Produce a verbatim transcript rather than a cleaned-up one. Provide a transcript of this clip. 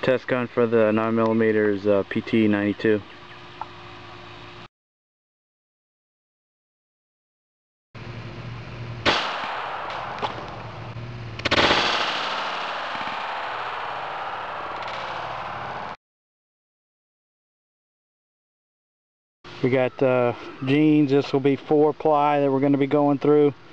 Test gun for the nine millimeter is uh, P T ninety-two. We got uh, jeans. This will be four ply that we're going to be going through.